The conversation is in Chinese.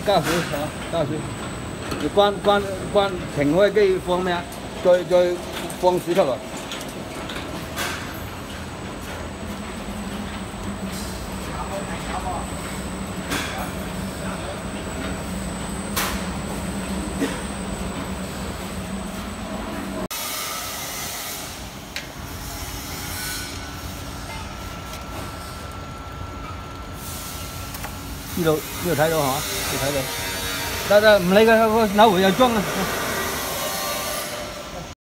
加水嚇，加水。你關停開機放咩啊？再放水出來。呢度睇到嚇，呢度睇到。得唔理佢，扭回又裝啊！